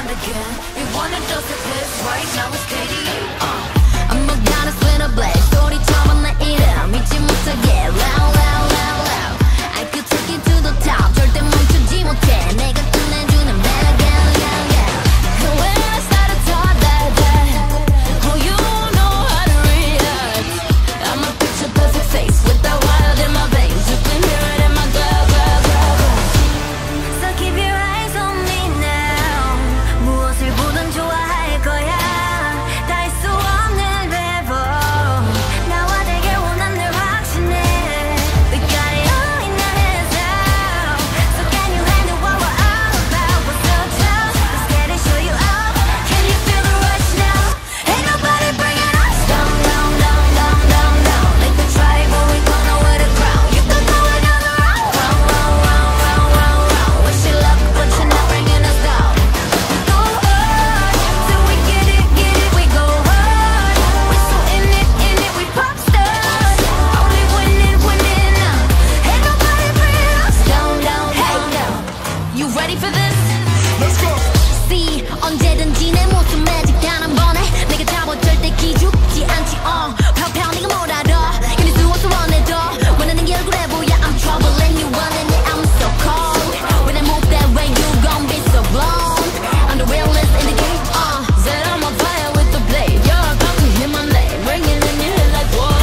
and again. We wanna just a piss right now it's KDA. I'm a goddess with a blaze. 소리처럼 나 이름 믿지 못하게 loud loud loud loud. I could take you to the top. 절대 멈추지 못해. 내가 끝내주는 better again again again. When I started talk that day, oh you know how to react. I'm a picture perfect face with that wild in my veins. You can hear it in my glow glow glow glow. So keep your eyes on me now. 무엇을 보든 좋아할 거야. 다 할 수 없는 래퍼. 나와 되길 원한 늘 확신해. We got it all in our hands now. So can you handle what we're all about? We're so tough. Let's get it, show you up. Can you feel the rush now? Ain't nobody bringing us down, down, down, down, down, down. Like the tribe, but we gonna wear the crown. You can go another round, round, round, round, round, round, round. Wish you luck, but you're not bringing us down. We go hard, till we get it, we go hard. We're so in it, we pop stars. Only winning, winning now. Ain't nobody bringing us down, down, down, down. You ready for this? Let's go. See, 언제든지 내 모습 매직 단한 번에 내가 잡아 절대 기죽지 않지. 펴펴 네가 뭘 알아. 이길 수 없어 원해도 원하는 게 얼굴에 보여. I'm trouble and you running it. I'm so cold. When I move that way you gon' be so blown. I'm the realest in the game. Said I'm on fire with the blade. You're about to hit my name, ringing in your head like whoa.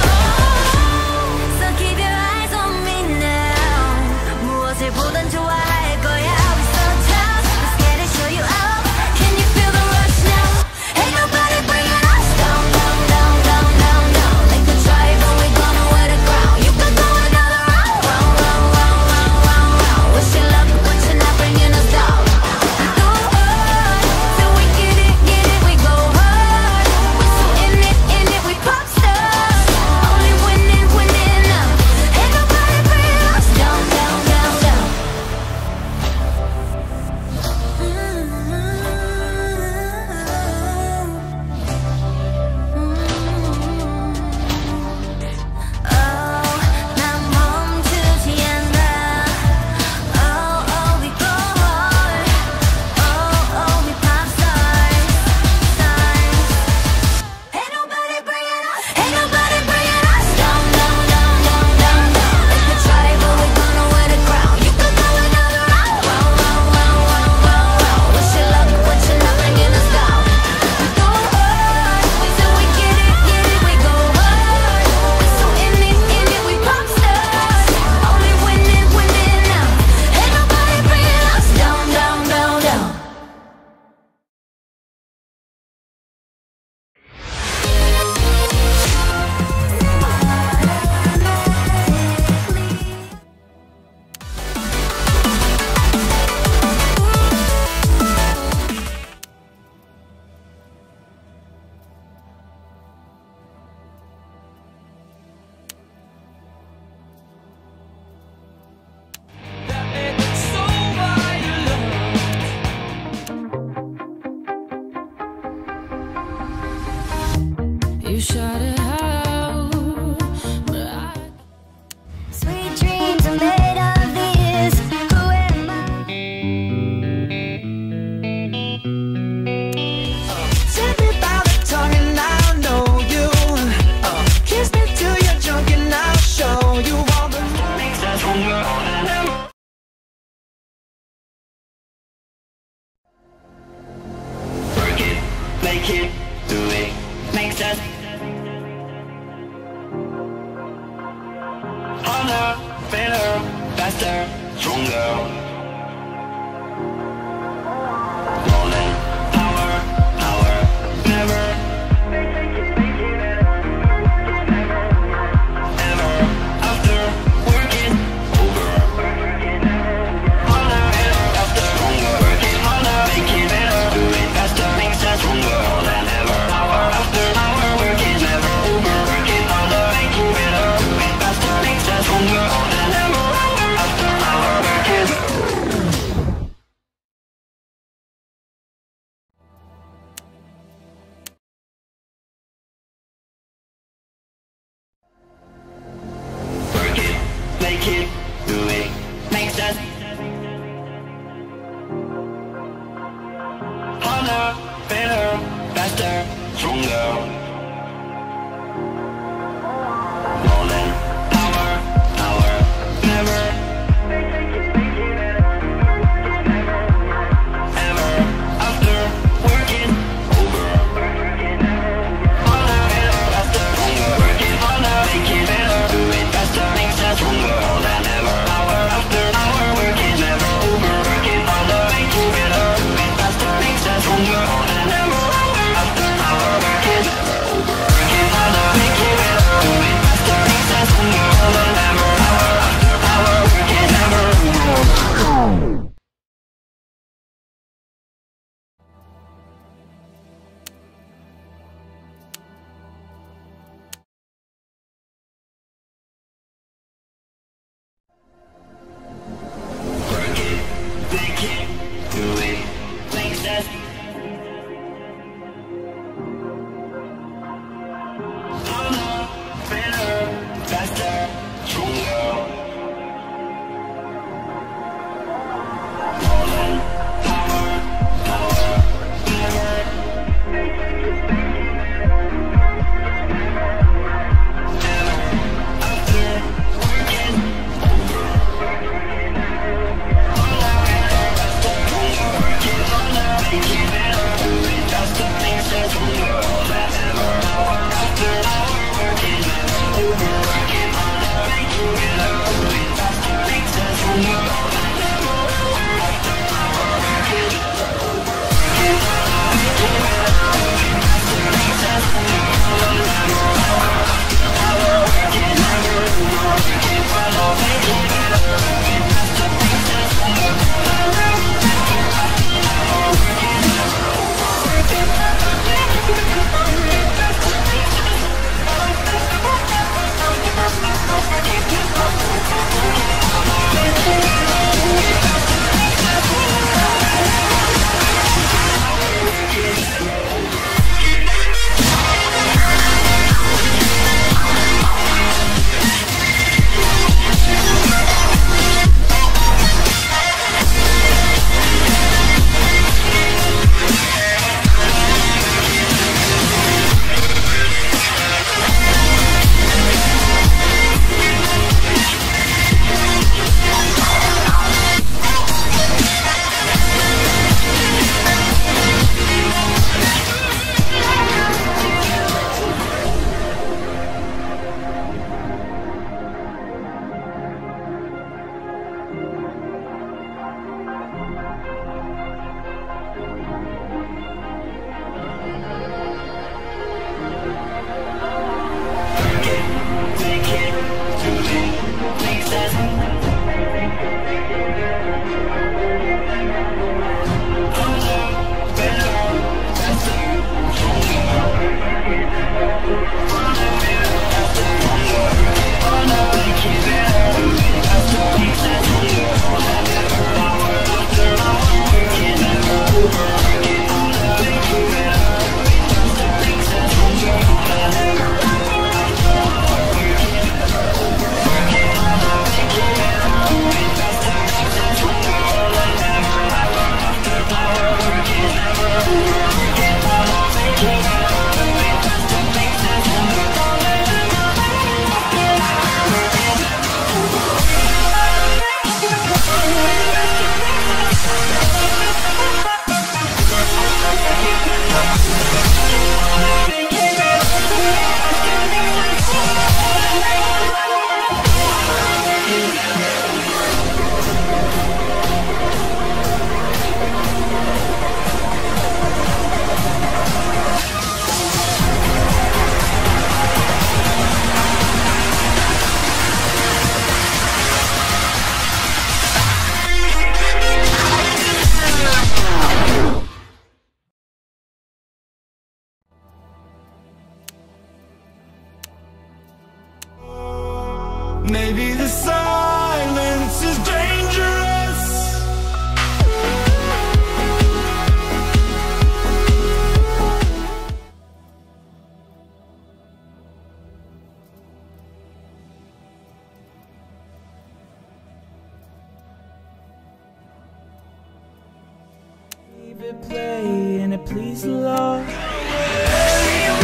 So keep your eyes on me now. 무엇을 보든 좋아할 거야. We so tough. Let's get it, show you up. Can you feel the rush now? Ain't nobody bringing us down, down, down, down, down, down. Like the tribe, but we gonna wear the crown. You can go another round, round, round, round, round, round, round. Wish you luck, but you're not bringing us down. We go hard, till we get it, we go hard. We're so in it, we pop stars. Only winning, winning now. Ain't nobody bringing us down, down, down, down. 난 멈추지 않아. We go hard. We pop stars. Ain't nobody bringing us down, down, down, down, down, down. Like the tribe, but we gonna wear the crown. You can go another round, round, round, round, round, round, round. Wish you luck, but you're not bringing us down. We go hard, till we get it, we go hard. We're so in it, we pop stars. Only winning, winning now. Ain't nobody bringing us down, down, down, down. You shot it out, but sweet dreams are made of this. Who am I? Tell me about the tongue and I'll know you. Kiss me till you're drunk and I'll show you all the things that's wrong. Work it, make it, do it, makes us harder, better, faster, stronger. Rolling, power, power, never, ever, after, working, over. Harder, better, faster, stronger. Working harder, make it better, do it faster, makes us stronger. More than ever, hour after hour, working never over. Working harder, make it better, do it faster, makes us stronger. More than ever, hour after hour, working. stronger. More than hour, never, ever, after working over. Harder, faster, longer, working harder, make it better, do it faster, makes us stronger than ever. Hour after hour, working never over, working harder, make it better, do it faster, makes us stronger than ever. Hour after hour, working never over, working harder, make it better, do it faster, makes us stronger than ever. Hour after hour, working never over. Work it, make it, do it, makes us harder, better, faster, stronger. More than hour, never, ever, after working over. Make it better, do it faster, makes us stronger than ever. Hour after hour, working never over, working harder, make it better, do it faster, makes us stronger than ever. Hour after hour, working never over, working harder, make it better, do it faster, makes us stronger than ever. Hour after hour, working never over, working harder, make it better, do it faster, makes us stronger than ever. Maybe the silence is dangerous. Leave it play and it please the Lord.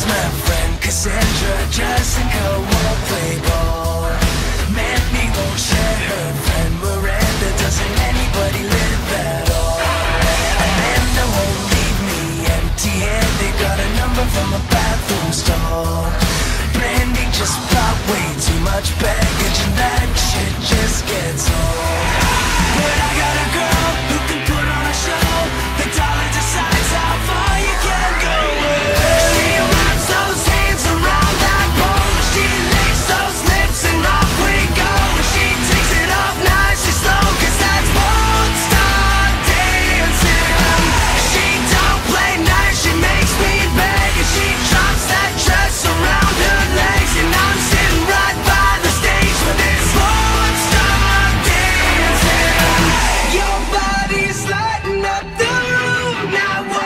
my friend Cassandra. Jessica won't play ball. Mandy won't share her friend Miranda. Doesn't anybody live at all? Amanda won't leave me empty-handed. Got a number from a bathroom stall. Brandy just bought way too much baggage, and that shit just gets old. But I got a girl who can put on a show. The dollar decides how far you can go. She wraps those hands around that pole. She licks those lips and off we go. She takes it off nice and slow, 'cause that's won't stop dancing. She don't play nice, she makes me beg, and she drops that dress around her legs, and I'm sitting right by the stage with this won't stop dancing. Your body's lighting up the room now.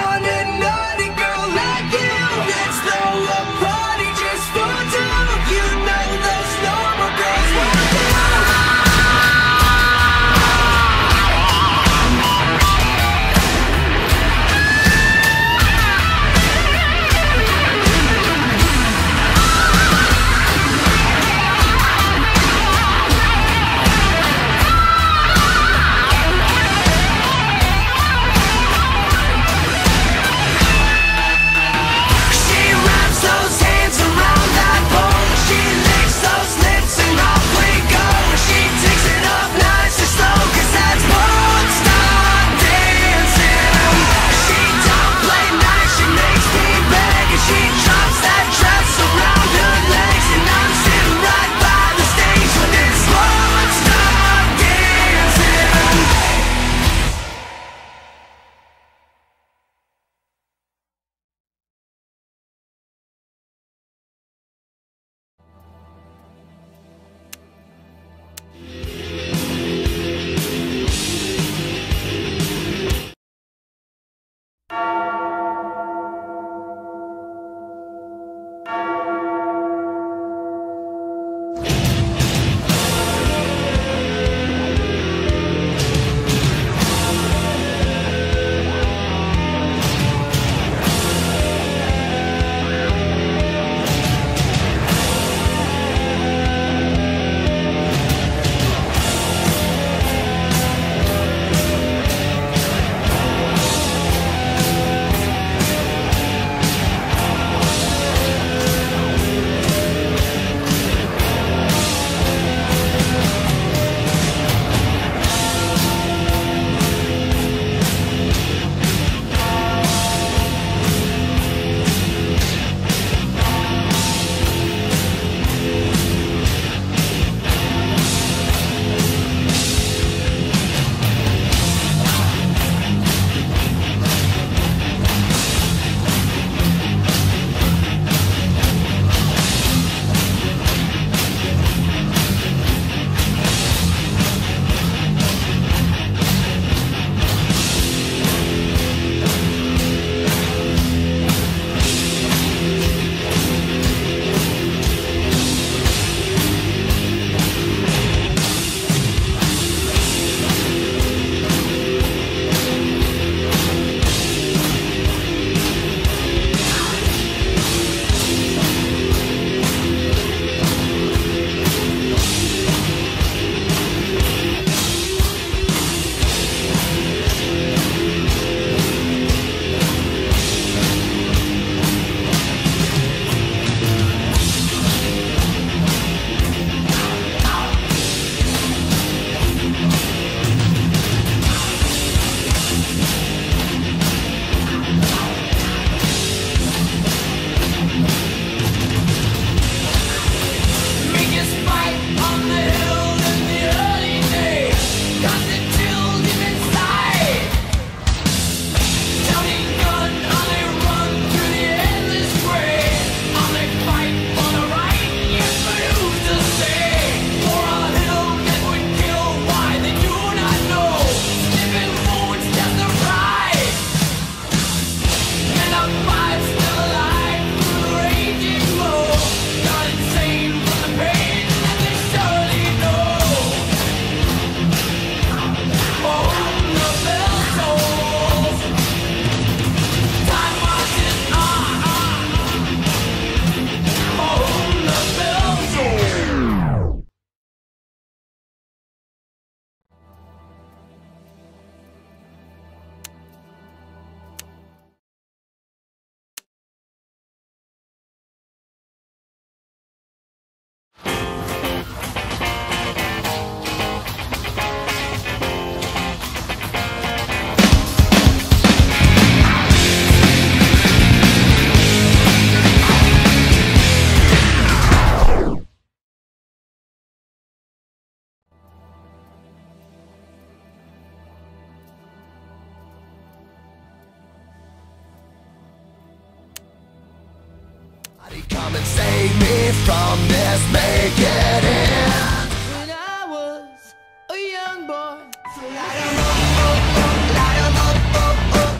Come and save me from this, make it end. When I was a young boy, so light 'em Light 'em up, up, up.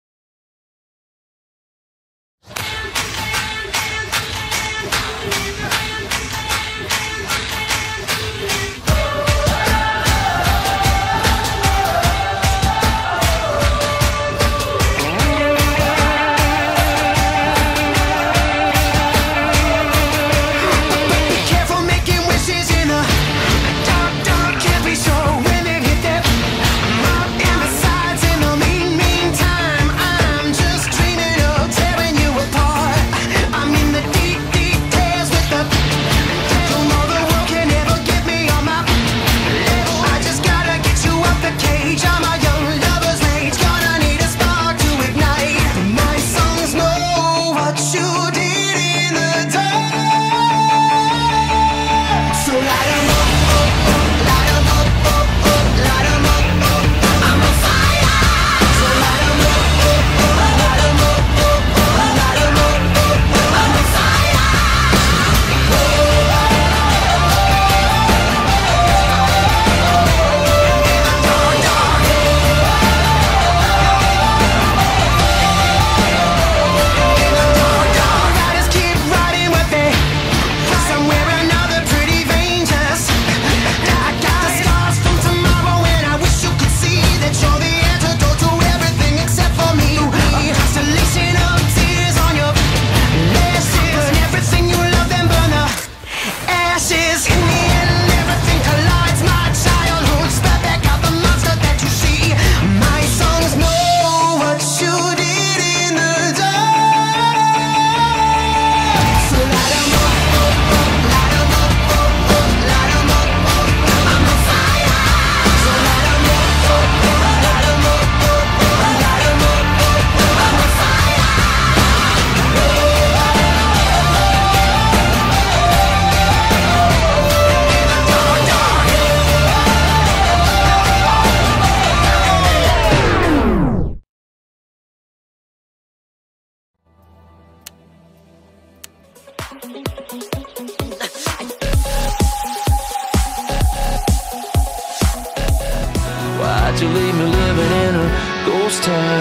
Why'd you leave me living in a ghost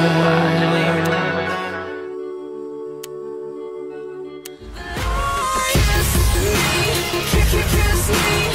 town? kiss me.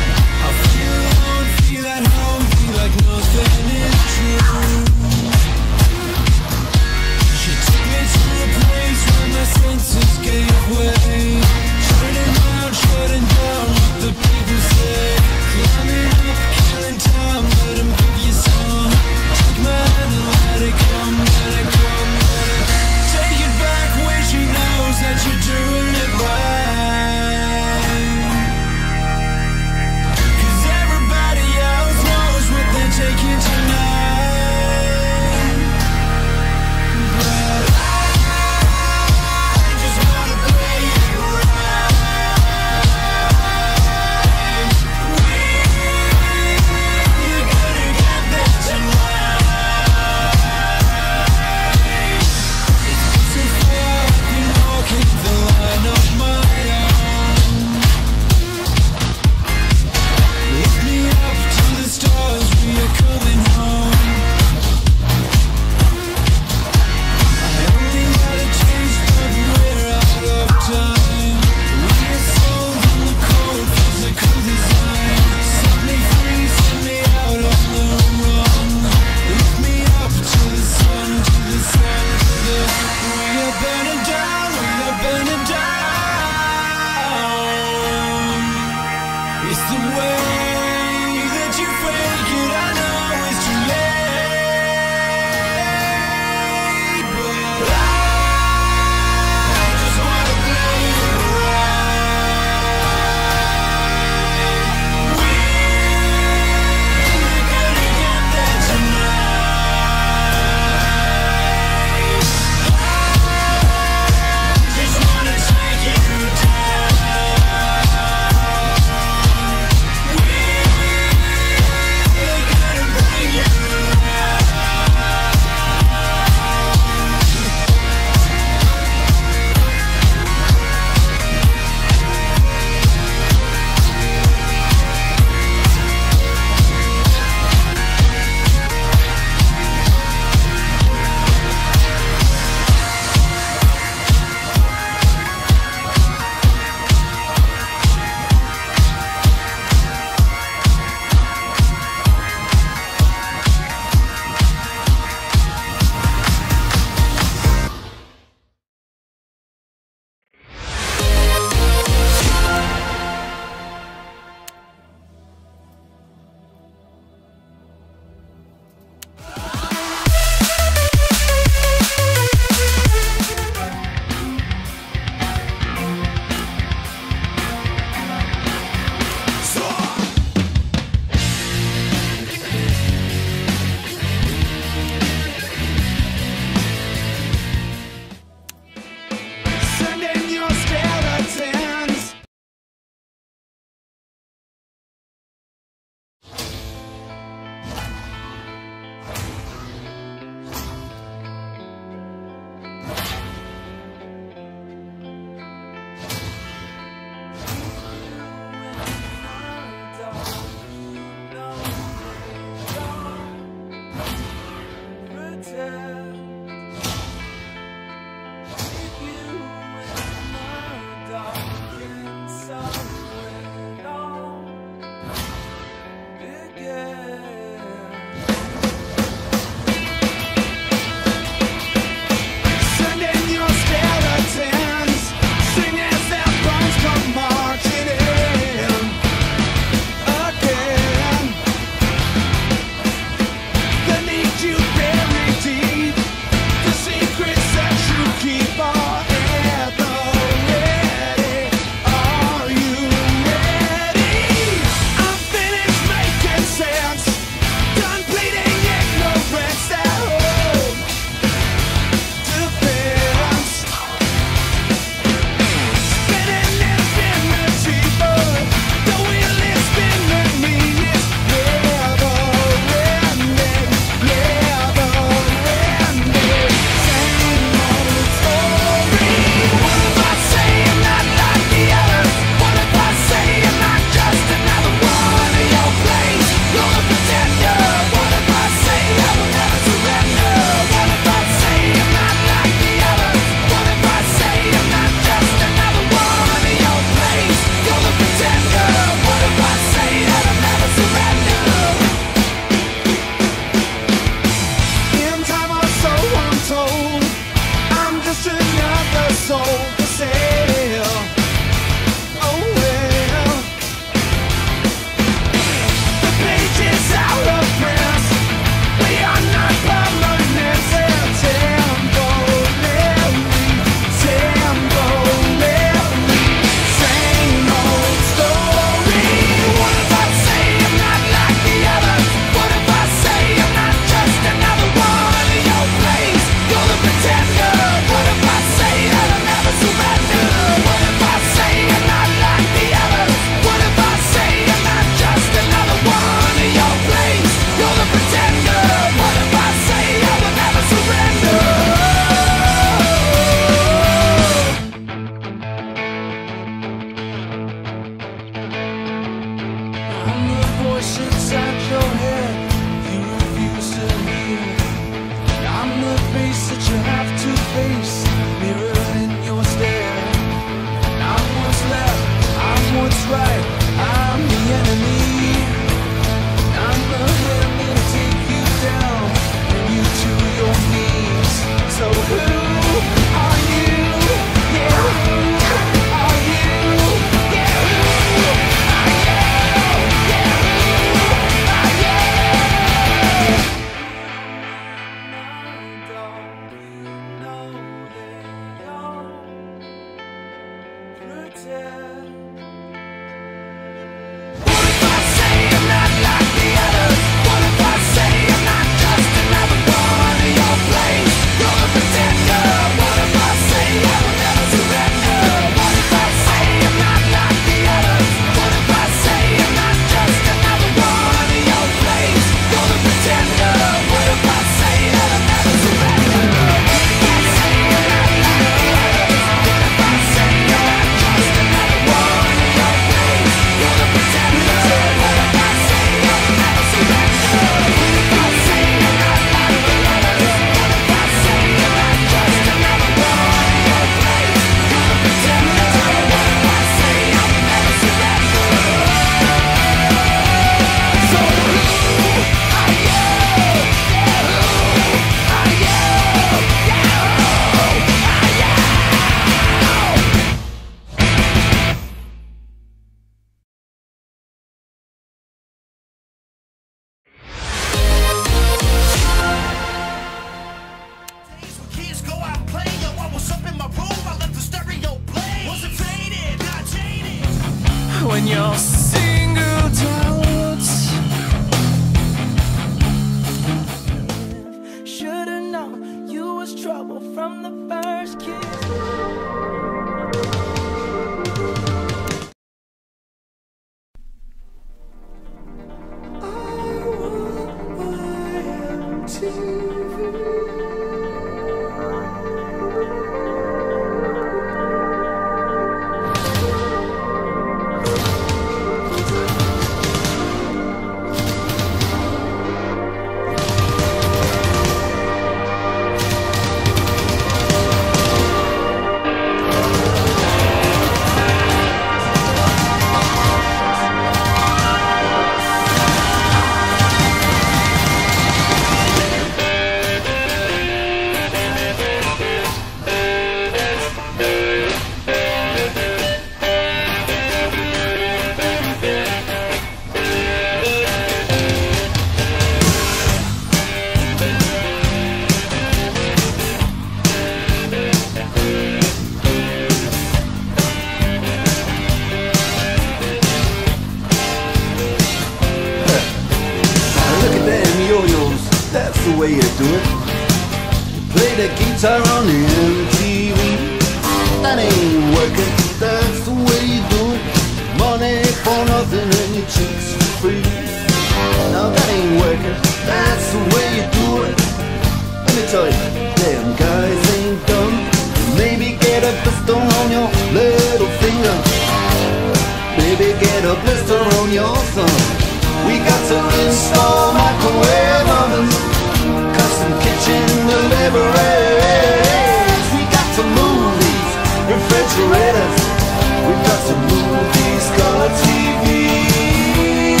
That's the way you do it. You play the guitar on the MTV. That ain't working. That's the way you do it. Money for nothing and your chicks for free. Now that ain't working. That's the way you do it. Let me tell you, damn guys ain't dumb. Maybe get a blister on your little finger. Maybe get a blister on your thumb. We got to install microwave ovens, custom kitchen deliveries. We got to move these refrigerators. We got to move these color TVs.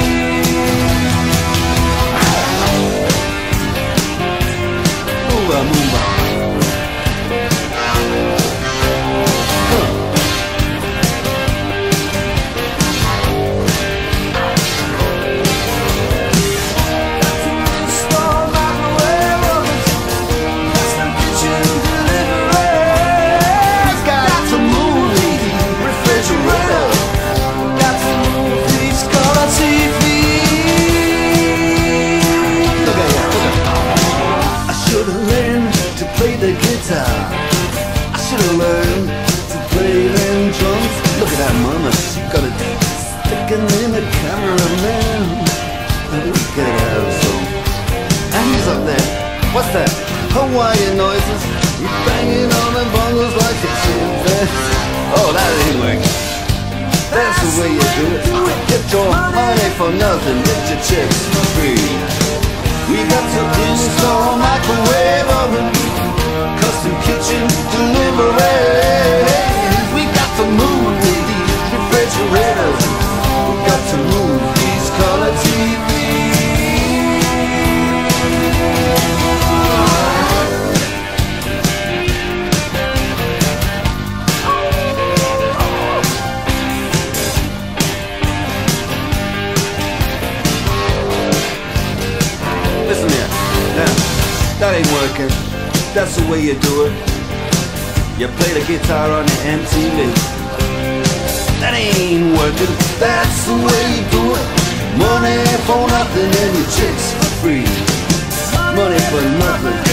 Move on, move on. I should've learned to play them drums. Look at that mama, she got a sticking in the cameraman. Look at her, so. And he's up there. What's that? Hawaiian noises. He's banging on the bongos like a chimpanzee. Oh, that ain't working. That's the way you do it. Get your money for nothing, get your chicks for free. We got to install microwave oven, custom kitchen deliveries. We got to move these refrigerators. We got to move these color Listen here, now, that ain't working. That's the way you do it. You play the guitar on the MTV. That ain't working. That's the way you do it. Money for nothing and your chicks for free. Money for nothing.